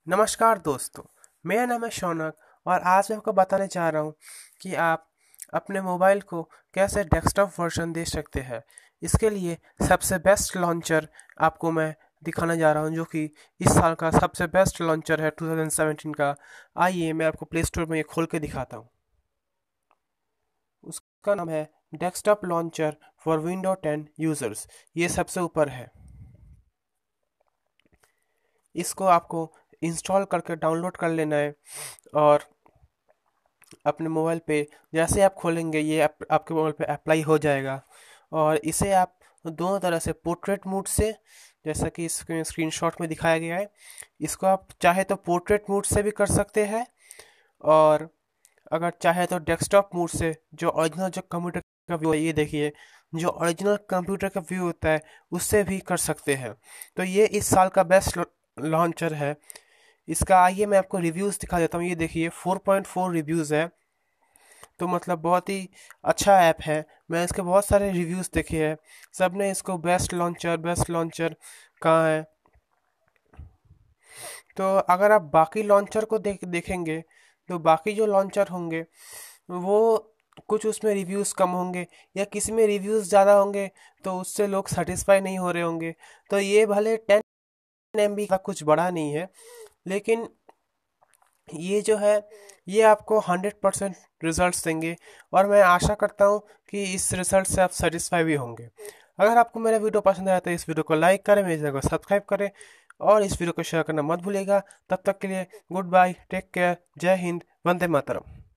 नमस्कार दोस्तों। मेरा नाम है शौनक और आज मैं आपको बताने जा रहा हूँ कि आप अपने मोबाइल को कैसे डेस्कटॉप वर्जन दे सकते हैं। इसके लिए सबसे बेस्ट लॉन्चर आपको मैं दिखाने जा रहा हूँ, जो कि इस साल का सबसे बेस्ट लॉन्चर है 2017 का। आइए मैं आपको प्ले स्टोर में ये खोल के दिखाता हूँ। उसका नाम है desktop launcher for window 10 users. ये सबसे ऊपर है। इसको आपको इंस्टॉल करके डाउनलोड कर लेना है और अपने मोबाइल पे जैसे आप खोलेंगे ये आपके मोबाइल पे अप्लाई हो जाएगा। और इसे आप दोनों तरह से, पोर्ट्रेट मोड से, जैसा कि इस स्क्रीनशॉट में दिखाया गया है, इसको आप चाहे तो पोर्ट्रेट मोड से भी कर सकते हैं, और अगर चाहे तो डेस्कटॉप मोड से, जो ओरिजिनल जो कंप्यूटर का व्यू है, ये देखिए, जो ओरिजिनल कंप्यूटर का व्यू होता है उससे भी कर सकते हैं। तो ये इस साल का बेस्ट लॉन्चर है। इसका आइए मैं आपको रिव्यूज़ दिखा देता हूँ। ये देखिए 4.4 रिव्यूज़ है, तो मतलब बहुत ही अच्छा ऐप है। मैं इसके बहुत सारे रिव्यूज़ देखे हैं, सब ने इसको बेस्ट लॉन्चर कहा है। तो अगर आप बाकी लॉन्चर को देखेंगे तो बाकी जो लॉन्चर होंगे वो कुछ उसमें रिव्यूज़ कम होंगे, या किसी में रिव्यूज़ ज़्यादा होंगे तो उससे लोग सेटिस्फाई नहीं हो रहे होंगे। तो ये भले 10 MB का कुछ बड़ा नहीं है, लेकिन ये जो है ये आपको 100% रिजल्ट्स देंगे, और मैं आशा करता हूँ कि इस रिजल्ट से आप सेटिस्फाई भी होंगे। अगर आपको मेरा वीडियो पसंद आया तो इस वीडियो को लाइक करें, मेरे चैनल को सब्सक्राइब करें, और इस वीडियो को शेयर करना मत भूलिएगा। तब तक के लिए गुड बाय, टेक केयर, जय हिंद, वंदे मातरम।